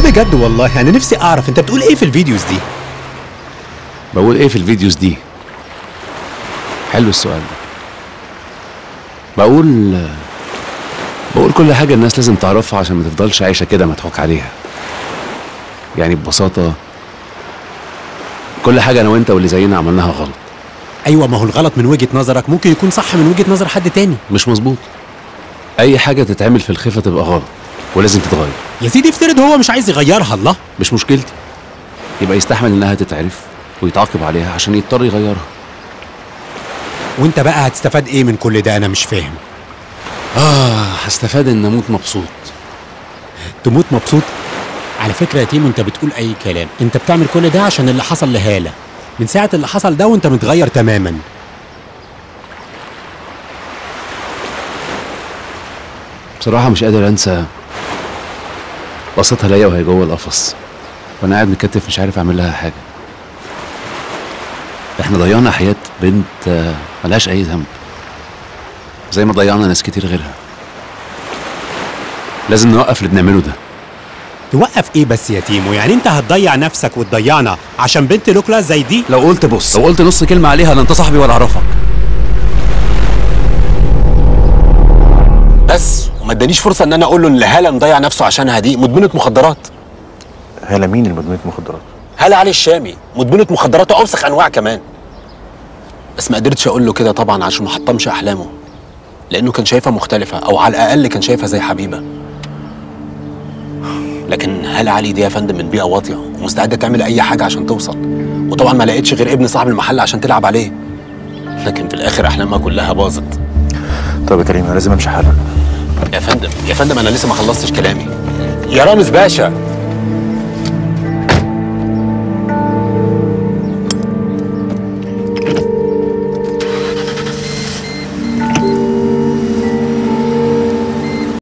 بجد والله، انا نفسي اعرف انت بتقول ايه في الفيديوز دي؟ بقول ايه في الفيديوز دي؟ حلو السؤال ده. بقول كل حاجة الناس لازم تعرفها عشان ما تفضلش عايشة كده مضحوك عليها. يعني ببساطة كل حاجة أنا وأنت واللي زينا عملناها غلط. ايوه، ما هو الغلط من وجهة نظرك ممكن يكون صح من وجهة نظر حد تاني. مش مظبوط. أي حاجة تتعمل في الخفة تبقى غلط ولازم تتغير. يا سيدي افترض هو مش عايز يغيرها، الله. مش مشكلتي، يبقى يستحمل إنها تتعرف ويتعاقب عليها عشان يضطر يغيرها. وانت بقى هتستفاد ايه من كل ده؟ انا مش فاهم. هستفاد إن أموت مبسوط. تموت مبسوط؟ على فكرة يا تيمو انت بتقول اي كلام. انت بتعمل كل ده عشان اللي حصل لهالة. من ساعة اللي حصل ده وانت متغير تماما. بصراحة مش قادر أنسى بصتها ليا وهي جوه القفص وأنا قاعد متكتف مش عارف أعمل لها حاجة. إحنا ضيعنا حياة بنت ملهاش أي ذنب، زي ما ضيعنا ناس كتير غيرها. لازم نوقف اللي بنعمله ده. توقف ايه بس يا تيمو؟ يعني انت هتضيع نفسك وتضيعنا عشان بنت لوكلا زي دي؟ لو قلت نص كلمة عليها لا انت صاحبي ولا اعرفك. بس وما ادانيش فرصة ان انا اقول له ان هالة مضيع نفسه عشانها دي مدمنة مخدرات. هالة مين اللي مدمنة مخدرات؟ هالة علي الشامي مدمنة مخدرات واوسخ انواع كمان. بس ما قدرتش اقول له كده طبعا عشان ما حطمش احلامه، لانه كان شايفها مختلفة او على الاقل كان شايفها زي حبيبة. لكن هالة علي دي يا فندم من بيئة واطية ومستعدة تعمل أي حاجة عشان توصل، وطبعا ما لقيتش غير ابن صاحب المحل عشان تلعب عليه، لكن في الآخر أحلامها كلها باظت. طب يا كريم أنا لازم أمشي حالا. يا فندم أنا لسه ما خلصتش كلامي. يا رامز باشا،